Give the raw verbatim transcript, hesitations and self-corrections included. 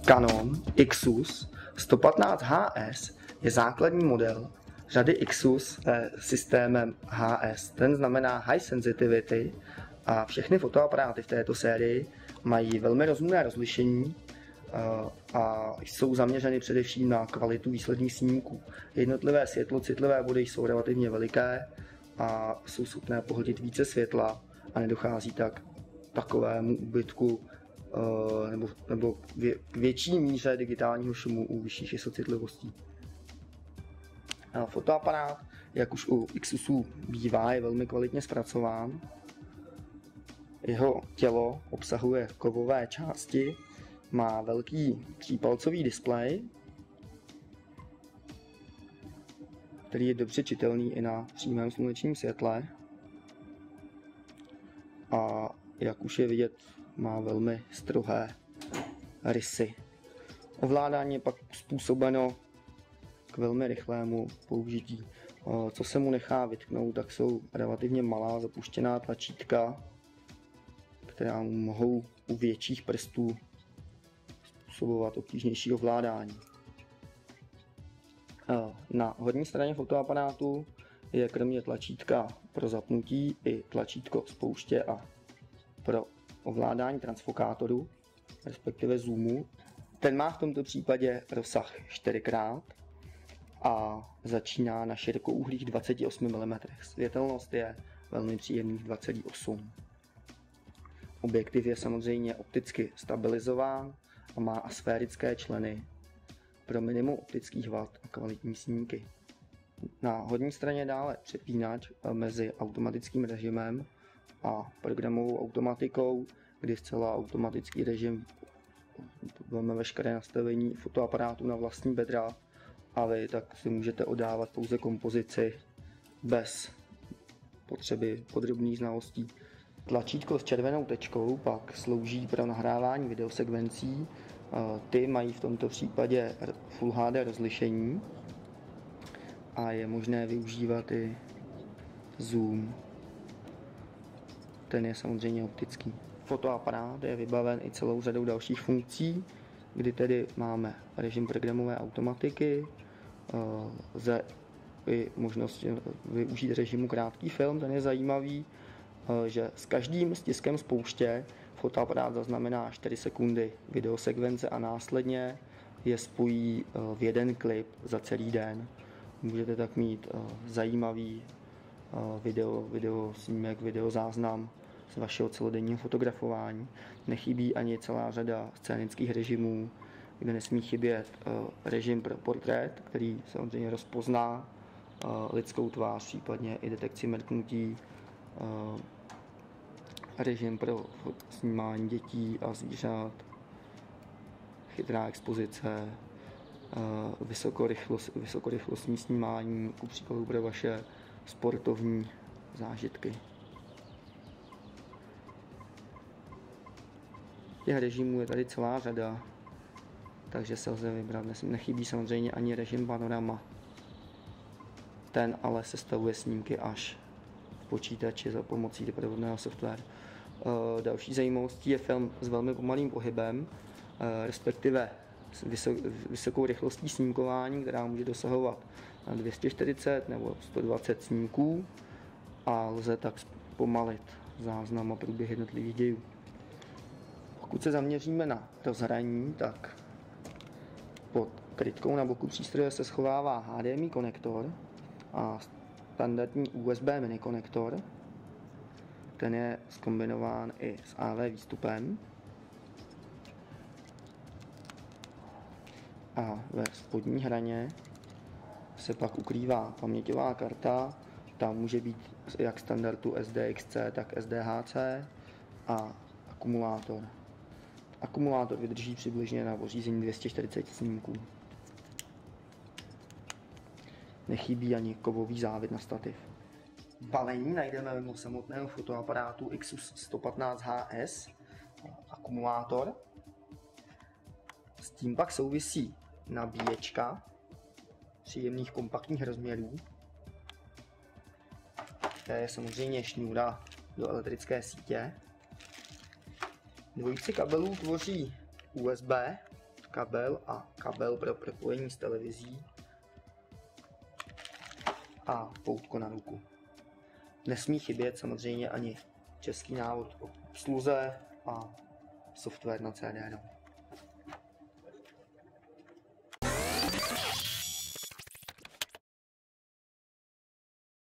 Canon Ixus sto patnáct H S je základní model řady Ixus se systémem H S. Ten znamená High Sensitivity a všechny fotoaparáty v této sérii mají velmi rozumné rozlišení a jsou zaměřeny především na kvalitu výsledných snímků. Jednotlivé světlocitlivé body jsou relativně veliké a jsou schopné pohltit více světla a nedochází tak takovému úbytku nebo, nebo k větší míře digitálního šumu u vyšších vysokocitlivostí. Fotoaparát, jak už u Ixusů bývá, je velmi kvalitně zpracován. Jeho tělo obsahuje kovové části, má velký třípalcový displej, který je dobře čitelný i na přímém slunečním světle. A jak už je vidět, má velmi strohé rysy. Ovládání je pak způsobeno k velmi rychlému použití. Co se mu nechá vytknout, tak jsou relativně malá zapuštěná tlačítka, která mu mohou u větších prstů způsobovat obtížnější ovládání. Na horní straně fotoaparátu je kromě tlačítka pro zapnutí i tlačítko spouště a pro ovládání transfokátoru, respektive zoomu. Ten má v tomto případě rozsah čtyři krát a začíná na širokouhlých dvacet osm milimetrů. Světelnost je velmi příjemných dva celá osm. Objektiv je samozřejmě opticky stabilizován a má asférické členy pro minimum optických vad a kvalitní snímky. Na horní straně dále přepínač mezi automatickým režimem a programovou automatikou, kdy zcela automatický režim vezme veškeré nastavení fotoaparátu na vlastní bedra a vy tak si můžete oddávat pouze kompozici bez potřeby podrobných znalostí. Tlačítko s červenou tečkou pak slouží pro nahrávání videosekvencí. Ty mají v tomto případě Full H D rozlišení a je možné využívat i zoom. Ten je samozřejmě optický. Fotoaparát je vybaven i celou řadou dalších funkcí, kdy tedy máme režim programové automatiky, lze i možnost využít režimu krátký film. Ten je zajímavý, že s každým stiskem spouště fotoaparát zaznamená čtyři sekundy videosekvence a následně je spojí v jeden klip za celý den. Můžete tak mít zajímavý video, video snímek, video záznam z vašeho celodenního fotografování. Nechybí ani celá řada scénických režimů, kde nesmí chybět režim pro portrét, který samozřejmě rozpozná lidskou tvář, případně i detekci mrknutí, režim pro snímání dětí a zvířat, chytrá expozice, vysokorychlost, vysokorychlostní snímání, ku příkladu pro vaše sportovní zážitky. Těch režimů je tady celá řada, takže se lze vybrat. Nechybí samozřejmě ani režim panorama. Ten ale sestavuje snímky až v počítači za pomocí doprovodného softwaru. Další zajímavostí je film s velmi pomalým pohybem, respektive s vysokou rychlostí snímkování, která může dosahovat na dvě stě čtyřicet nebo sto dvacet snímků a lze tak zpomalit záznam a průběh jednotlivých dějů. Pokud se zaměříme na rozhraní, tak pod krytkou na boku přístroje se schovává H D M I konektor a standardní U S B mini konektor. Ten je zkombinován i s A V výstupem. A ve spodní hraně se pak ukrývá paměťová karta. Tam může být jak standardu S D X C, tak S D H C a akumulátor. Akumulátor vydrží přibližně na pořízení dvě stě čtyřicet snímků. Nechybí ani kovový závit na stativ. Balení najdeme mimo samotného fotoaparátu Ixus sto patnáct H S akumulátor. S tím pak souvisí nabíječka příjemných kompaktních rozměrů. To je samozřejmě šňůra do elektrické sítě. Dvojici kabelů tvoří U S B kabel a kabel pro propojení s televizí a poutko na ruku. Nesmí chybět samozřejmě ani český návod o obsluze a software na C D.